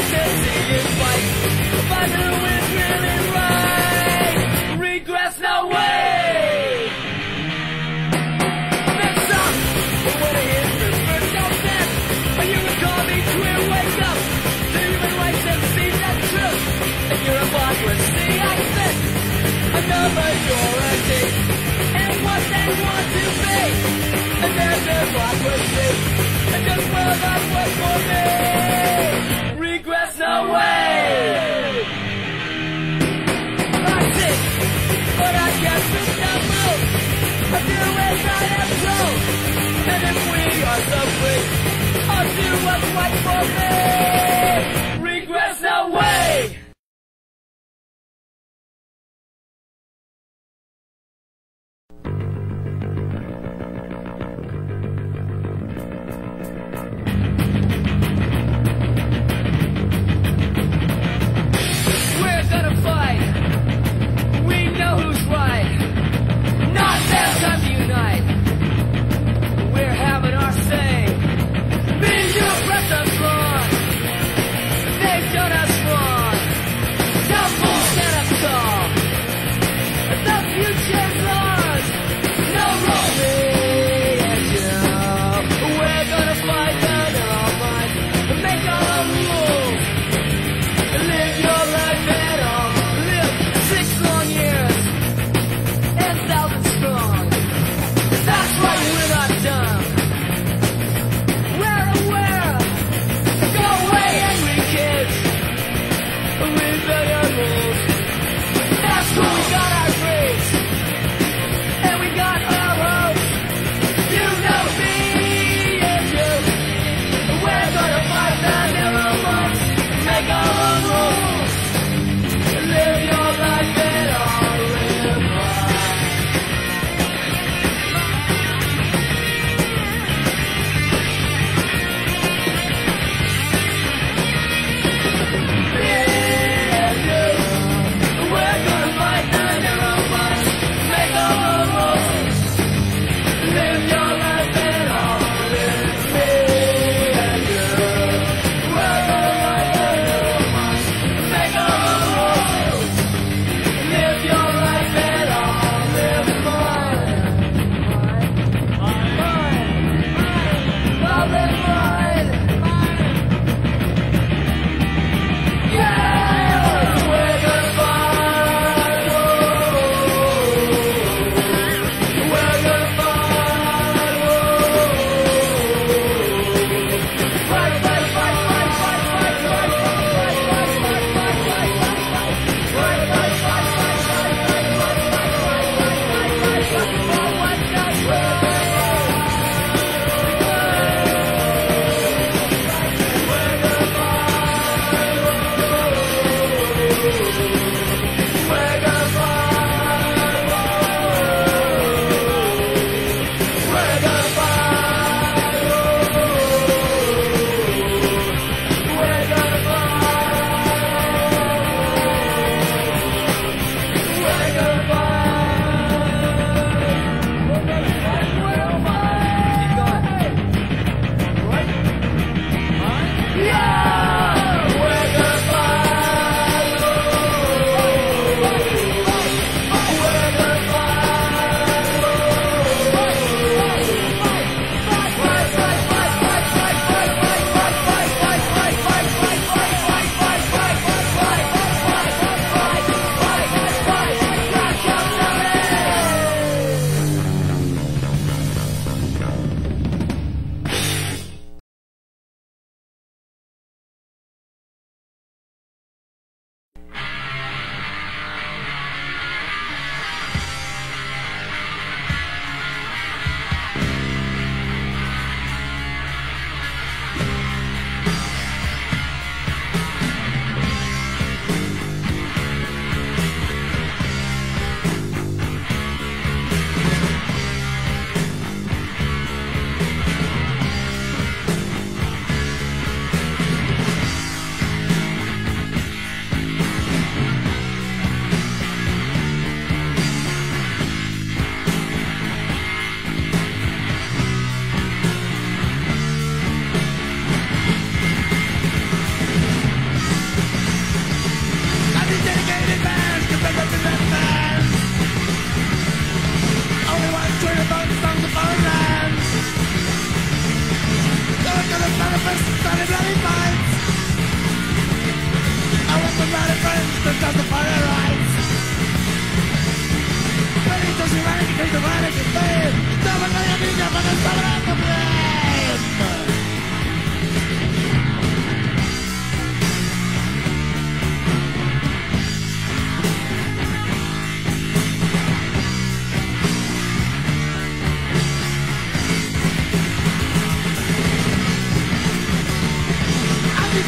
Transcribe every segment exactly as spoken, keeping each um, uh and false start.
can see it fight, find who is really right. Regress, no way. Next up, when I hear the first no sense, you would call me queer, wake up to human rights and see that truth. And your hypocrisy, I fit another majority and what they want to be. And there's hypocrisy, and just will not work for me. Regress, no way. I think, but I guess it's not move. I do as I am told, and if we are so free, I'll do what's right for me. Regress, no way.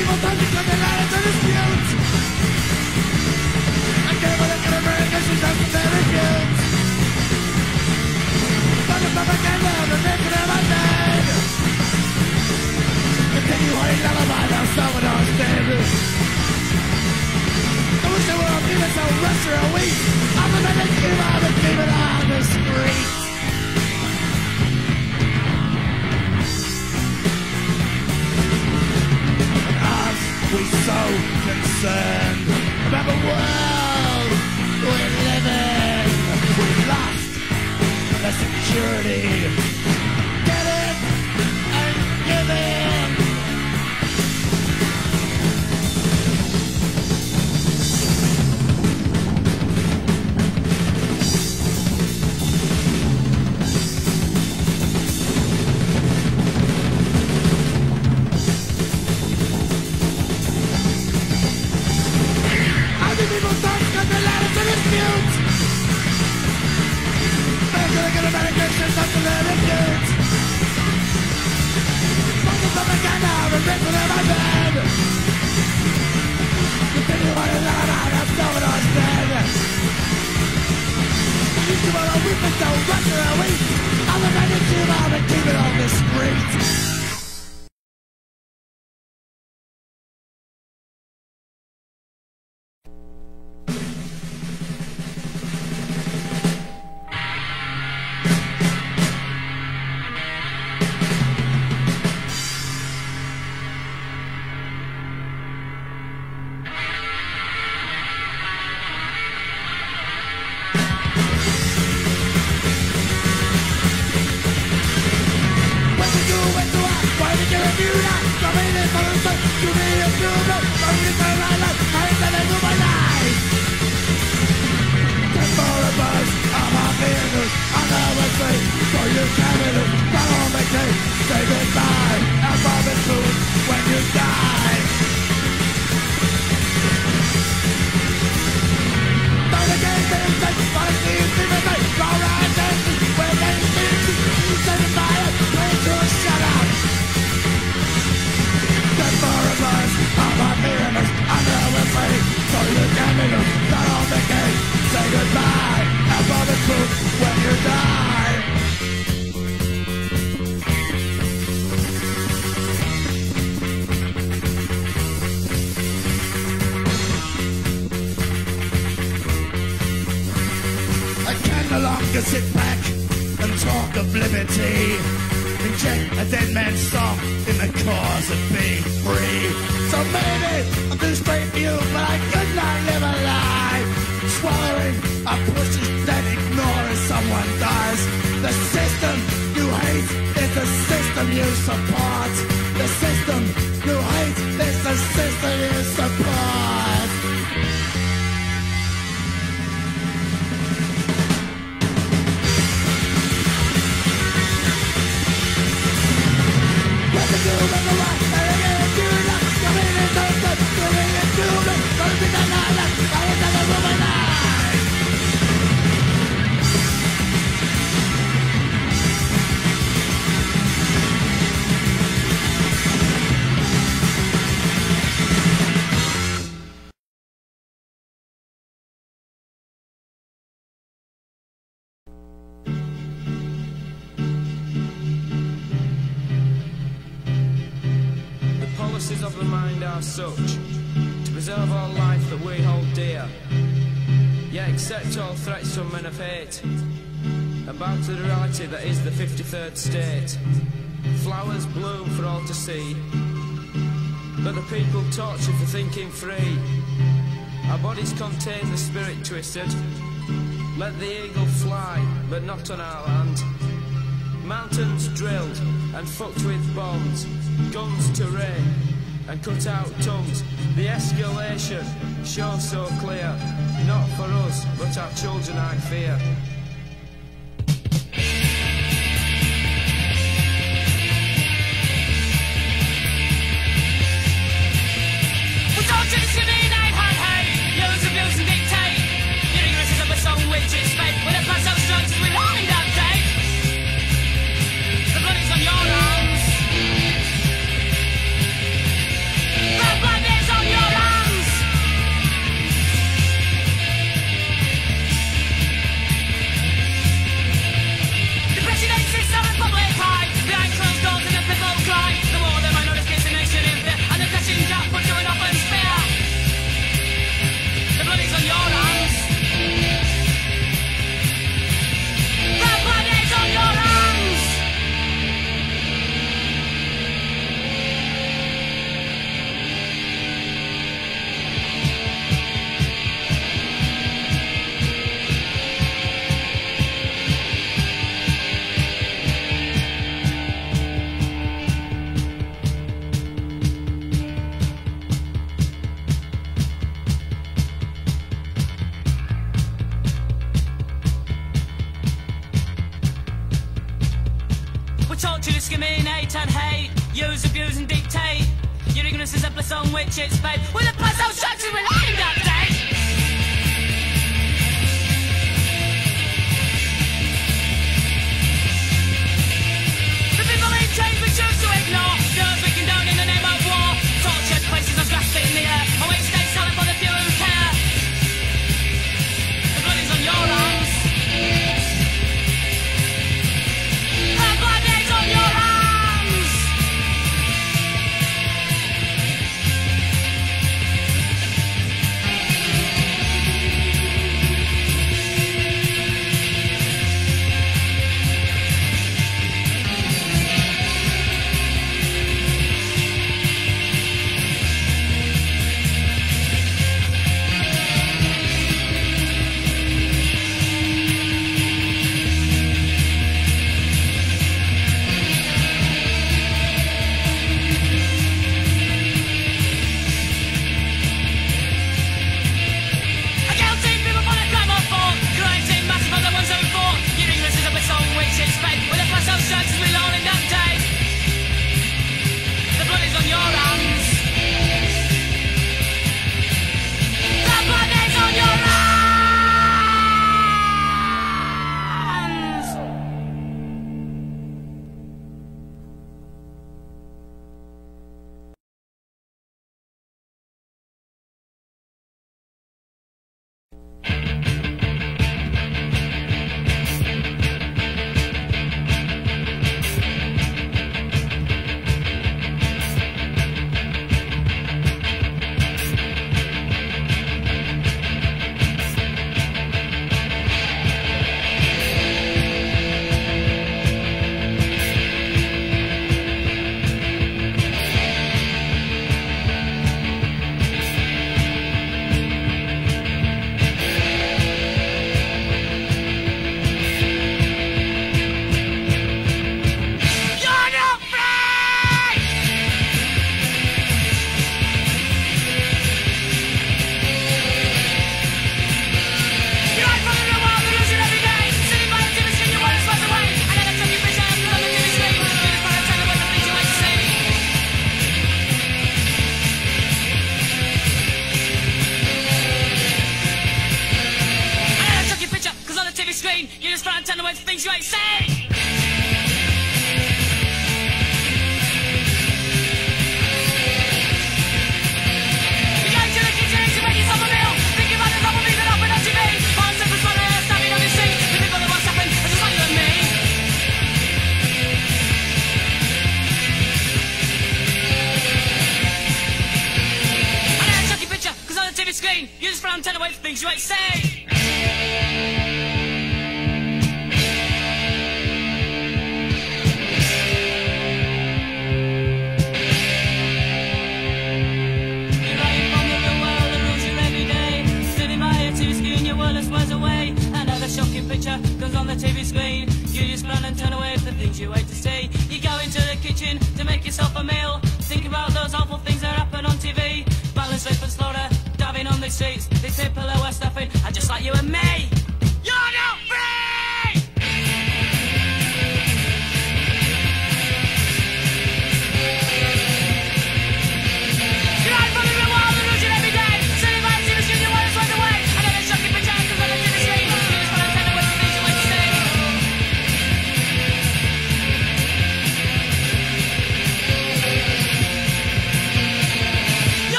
people time to cut the line to dispute. I can't believe in America, she's out for their guilt. Fuck the propaganda, the making of my bed. Continue holding lullaby, now someone else dead. I wish there were a few so rest for a week. I'm a man that came out and keep it on the street. We so concerned about the world we live in. We've lost the security. Get it and give in. People don't cut the ladder to dispute. They're gonna get a medication, not to let it get. Fuck the propaganda, repenting in my bed. Continue on and on, I'm someone else dead. You two are a weeping, don't rush for a week. I'm a man that you out and keep it on the street. Say goodbye and vomit food when you die. Don't again be safe, but it's easy to say. All right, then, when they see you, you say goodbye and play to a shutout. Ten more of us, all my mirrors, under the way. So you can be not on the gate. Say goodbye and vomit food when you die. No longer sit back and talk of liberty. Inject a dead man's song in the cause of being free. So maybe I'm too straight for you, but I could not live a lie. Swallowing a pussy, then ignoring someone dies. The system you hate is the system you support. The system you hate is the system you support. Of the mind are such to preserve all life that we hold dear, yet accept all threats from men of hate, and bow to the reality that is the fifty-third state. Flowers bloom for all to see, but the people torture for thinking free. Our bodies contain the spirit twisted. Let the eagle fly, but not on our land. Mountains drilled and fucked with bombs, guns to rain and cut out tongues. The escalation shows so clear, not for us, but our children I fear. We'll talk to the civilian, hey, hey, hey. Use, abuse and dictate. Your ignorance is of a song which is fake. With a plan so strong, we hold that day. The blood is on your arms. discriminate and hate, use, abuse and dictate. Your ignorance is a bliss on which it's based, with a personal structure with aimed update. The people in chains we choose to ignore, those we condone in the name of war. Tortured places us grasping in the air, on which stay silent for the few who care. The blood is on your hands. Her blood is on your hands.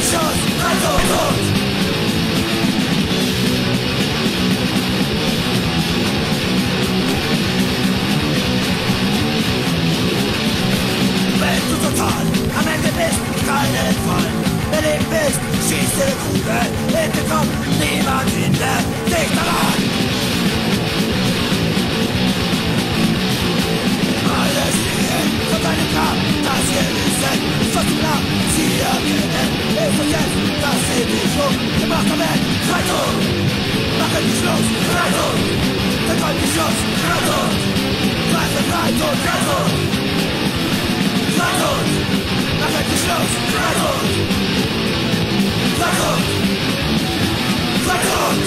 Schuss, also tot. Wenn du total am Ende bist, keinen Fall. Wer lebt bist, schießt die Kugel in den Kopf, niemand hindert dich daran. Alles stehen von deinem Kampf, das Gewissen, was du nach sie erkennen, ist und jetzt, dass sie dich umgebracht haben. Rettung, machen die Schluss, Rettung, dann kommt die Schluss, Rettung, Rettung, Rettung, Rettung, Rettung, machen die Schluss, Rettung, Rettung, Rettung.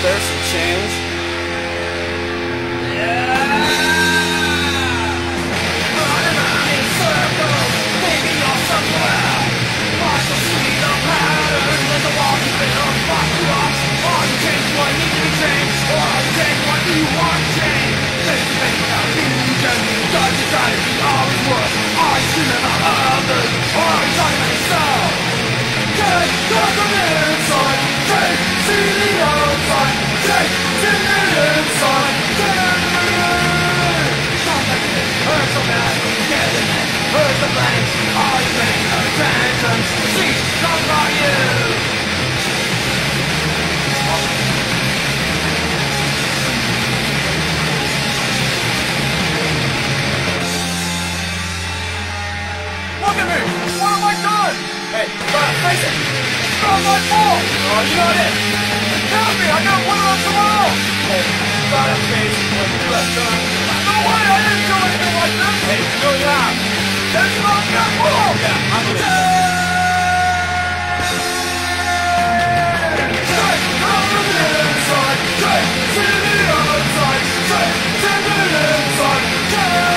there some change? Look at me! What have I done? Hey, uh, face it! It's not my fault! Oh, you know it is! Tell me, I got one on tomorrow! Hey, you got a face when you left on. No way, I didn't do anything like this! Hey, you know you have. That's not your fault! Yeah, I believe it. Take, come to the inside! Take, to the outside! Take, to the inside! Take!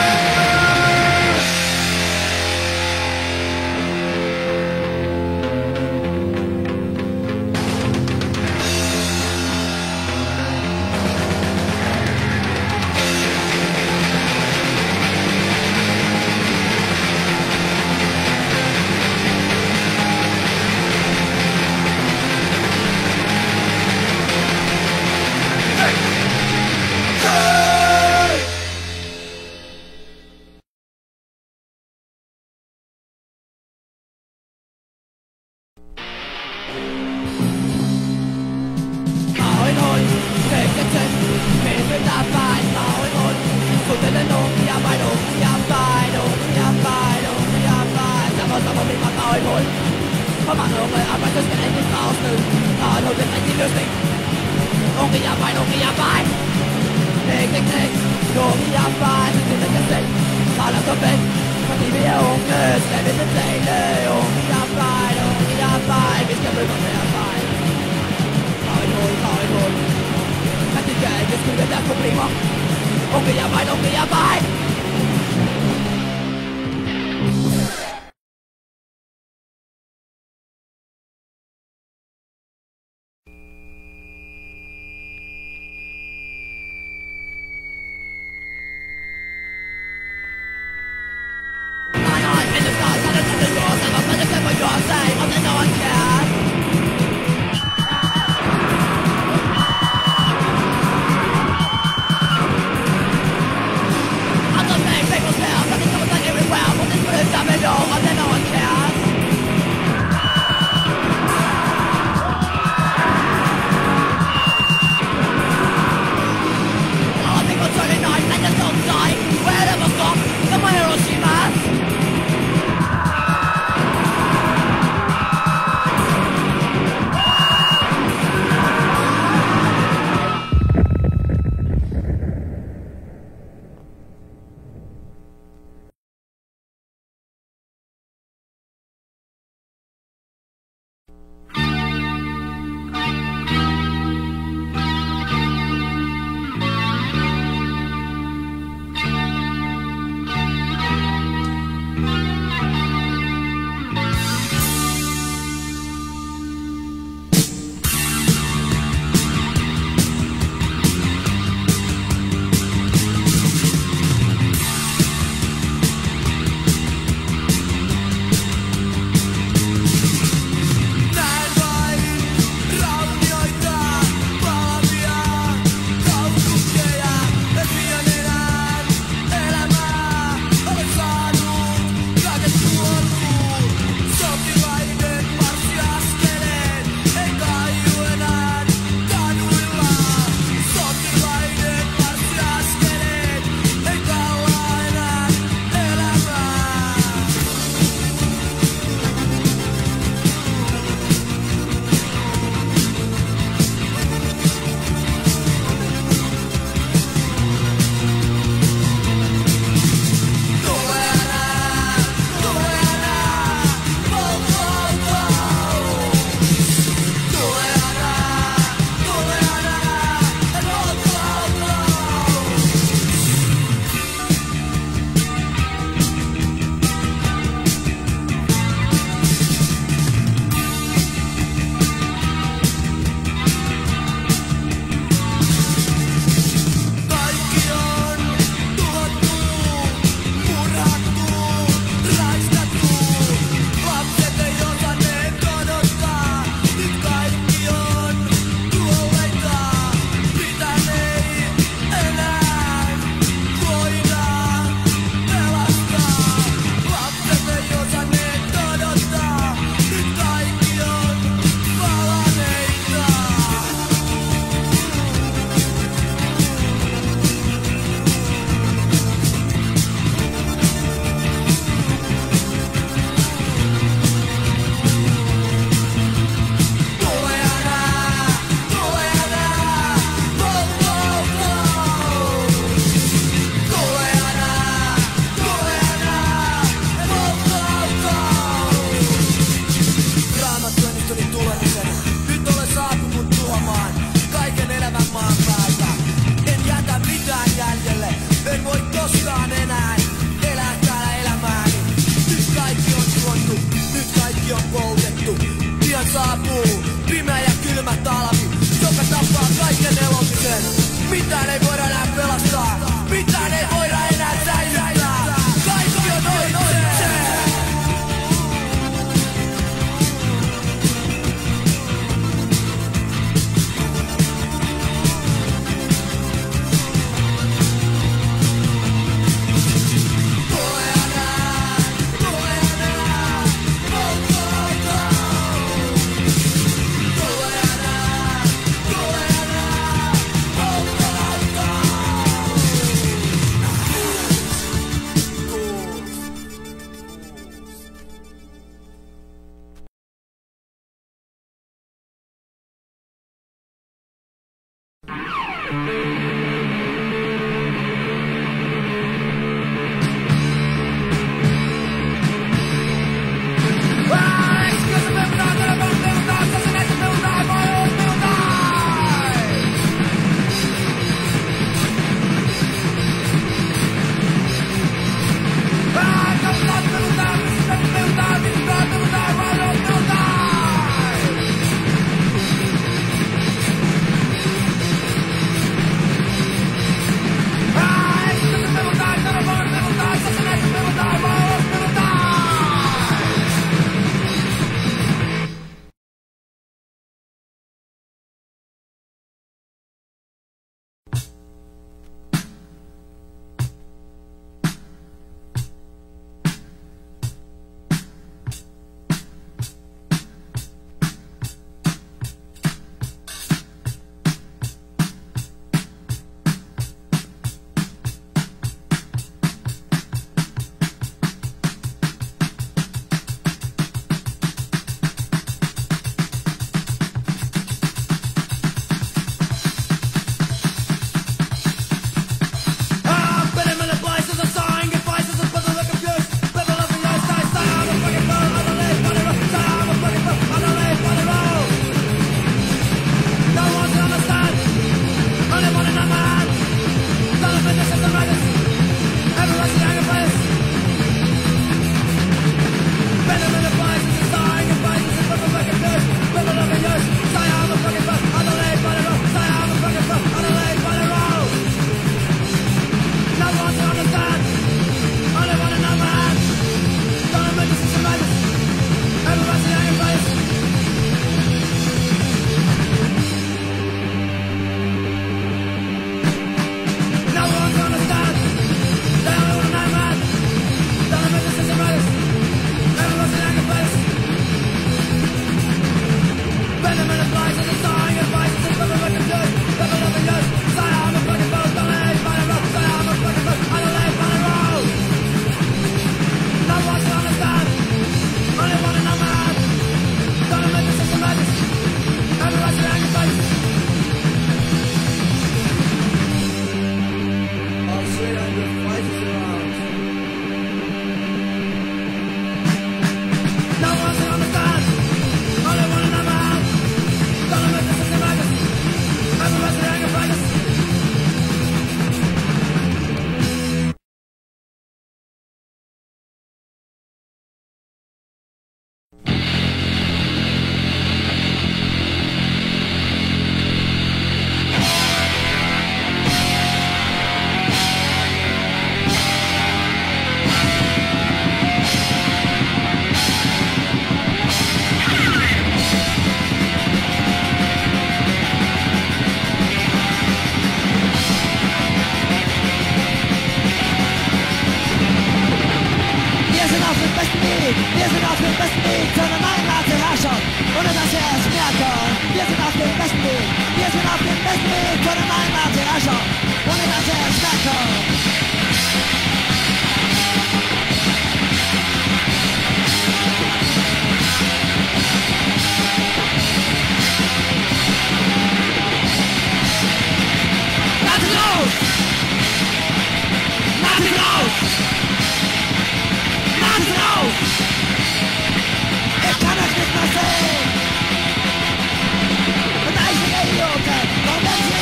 Warum werden Sie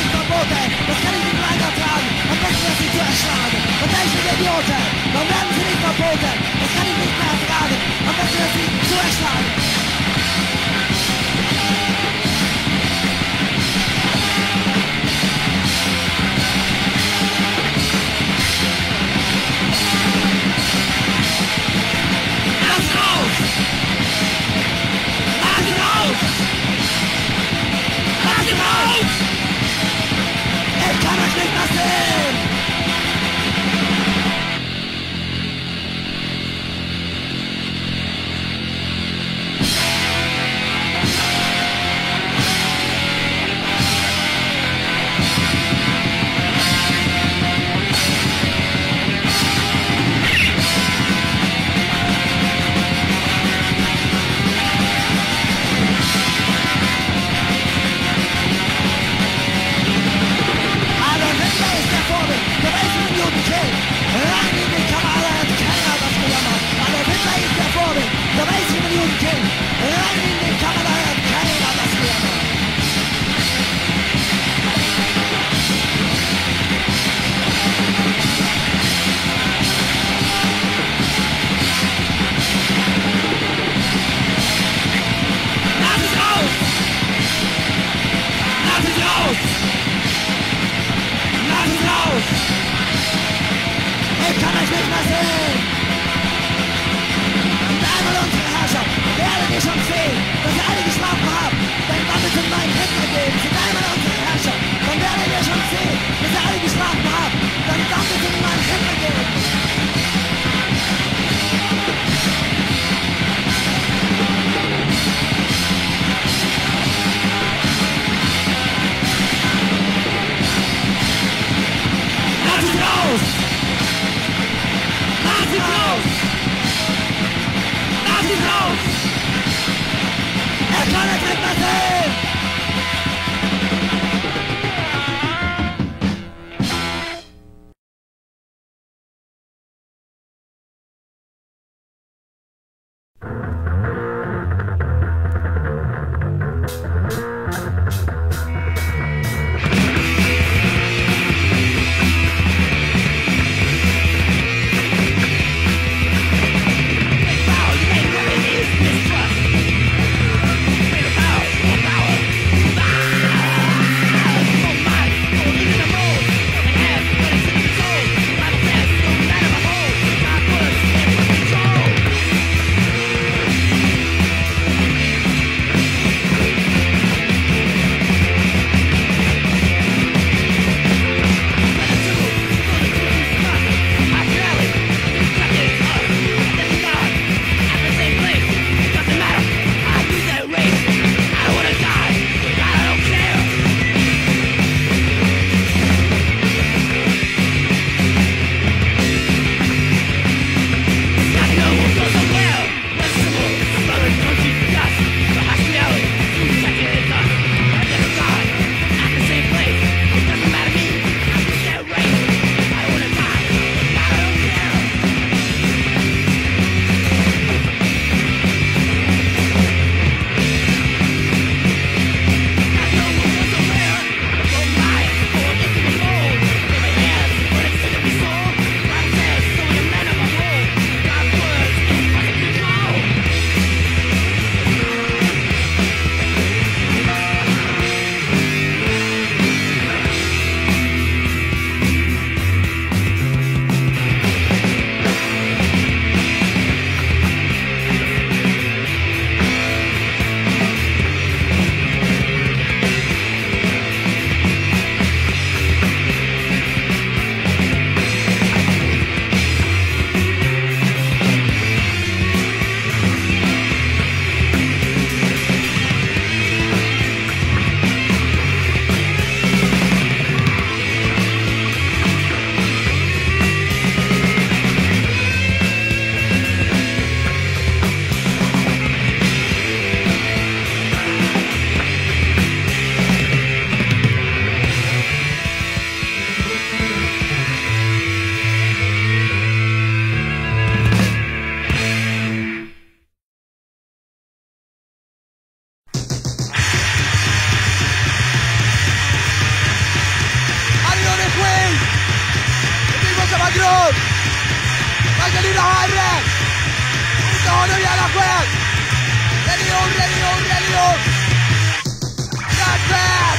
den lilla herren! Inte ha någon jävla skäl! Religion, religion, religion! Hjärtväg!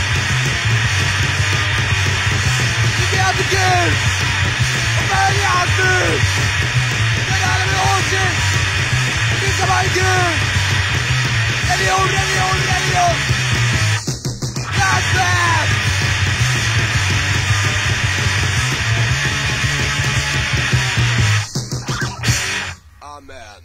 Vi ber till Gud! Och börja allt nu! Den här är med åsikt! Det finns bara en Gud! Religion, religion, religion! Hjärtväg! Amen.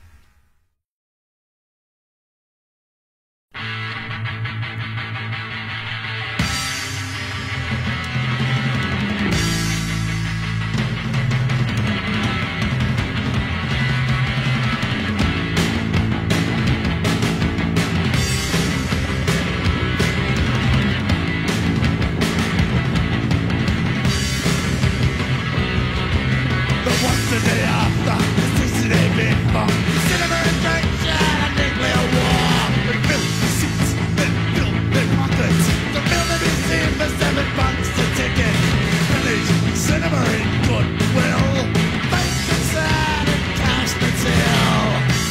The day after, the today before, the cinema injection and nuclear war. We built the seats, then built the pockets. The film to be seen for seven bucks a ticket. Village cinema in goodwill. Make the sad and cash the till.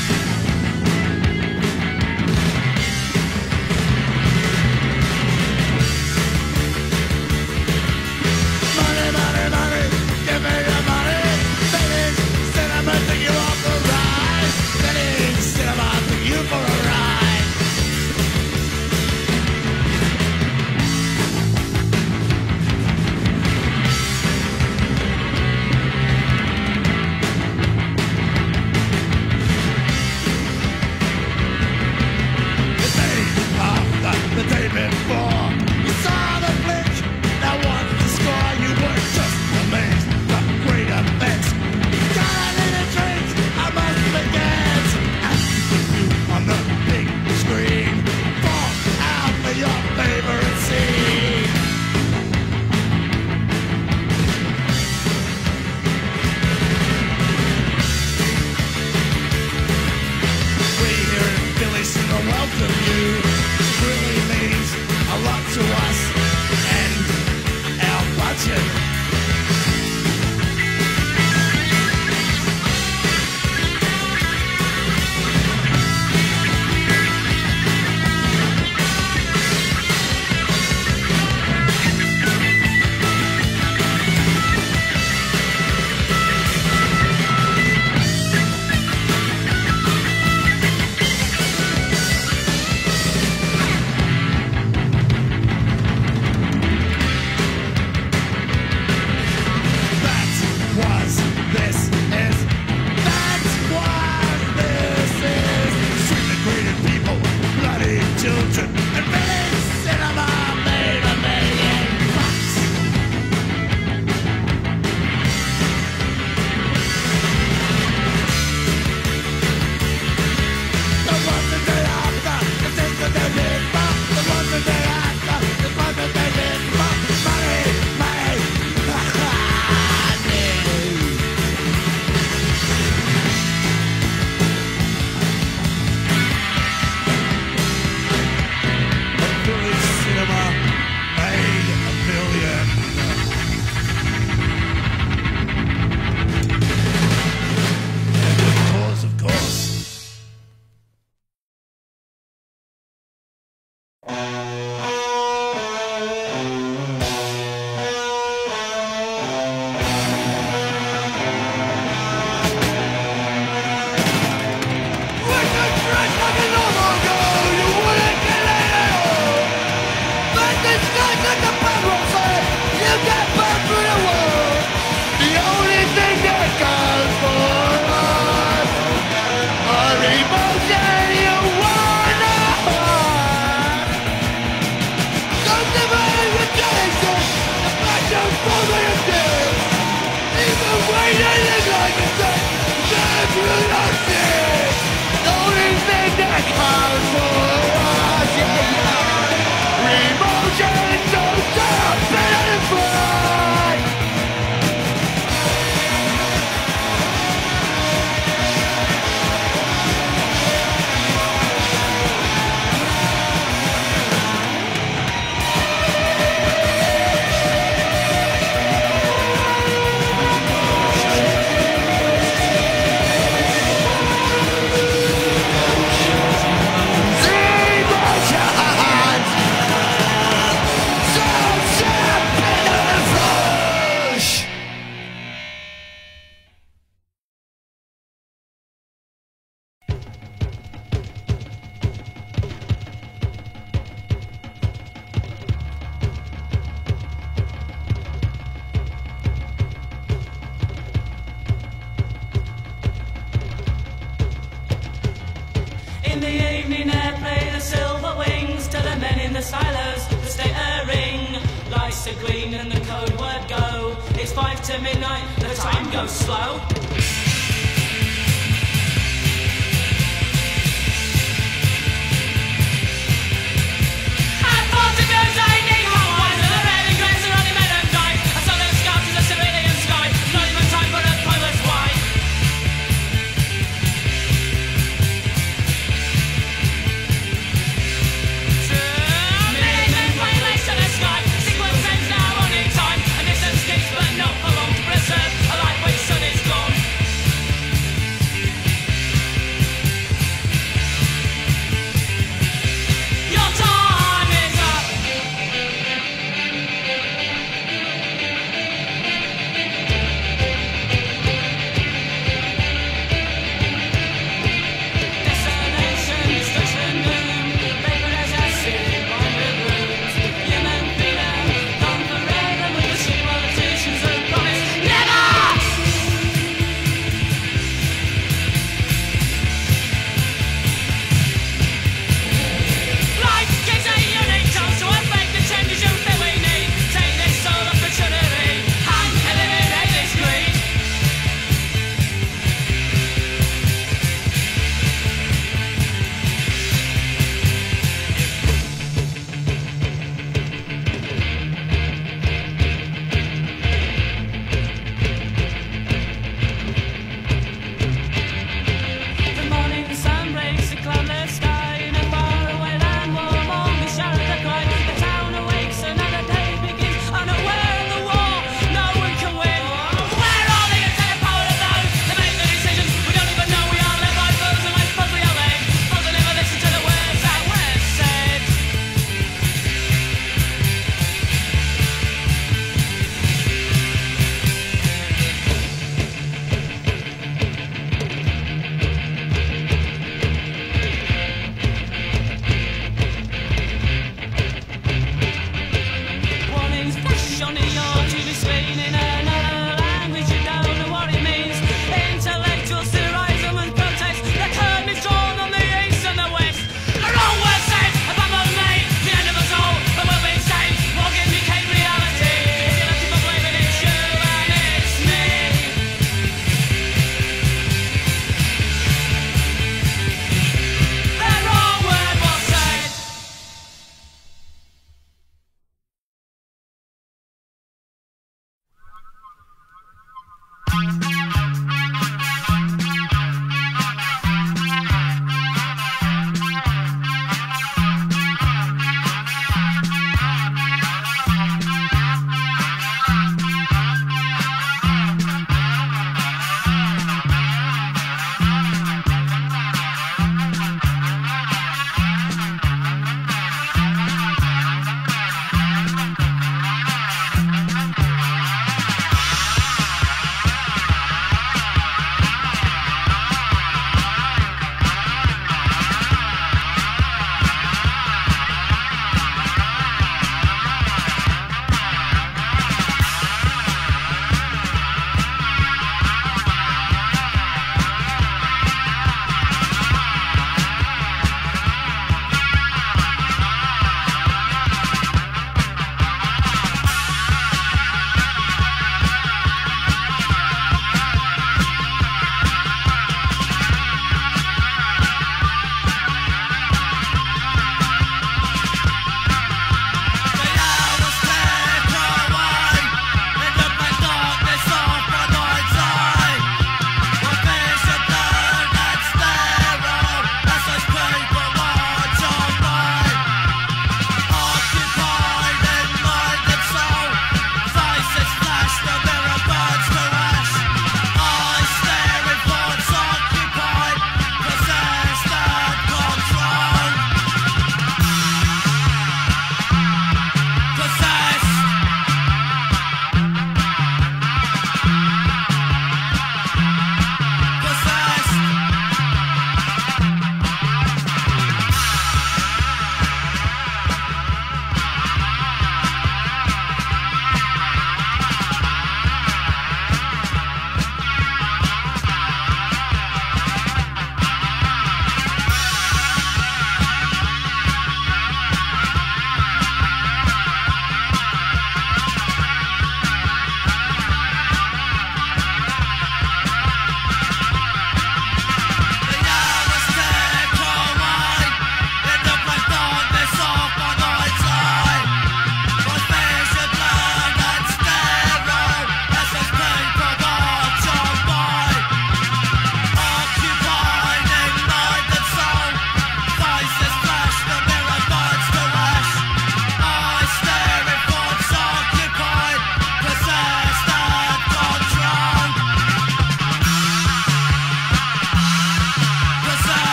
Money, money, money, give me your money. Cinema, take you off the ride. Village cinema, take you for a ride. lights are green and the code word go. It's five to midnight, the time goes slow.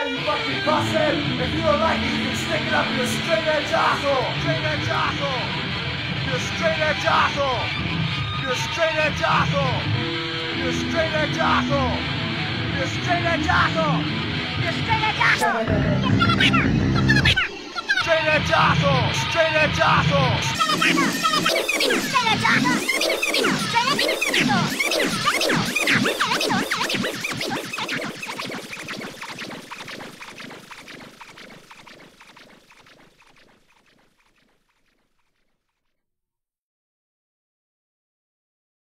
Yeah, you fucking busthead. If you don't like it, you can stick it up your straight edge asshole. Straight edge asshole. You're a straight edge asshole. You're a straight edge asshole. You're a straight edge asshole. You're a straight edge asshole. You're a straight edge asshole. Straight edge asshole. Straight edge asshole. Straight edge asshole. Straight edge asshole.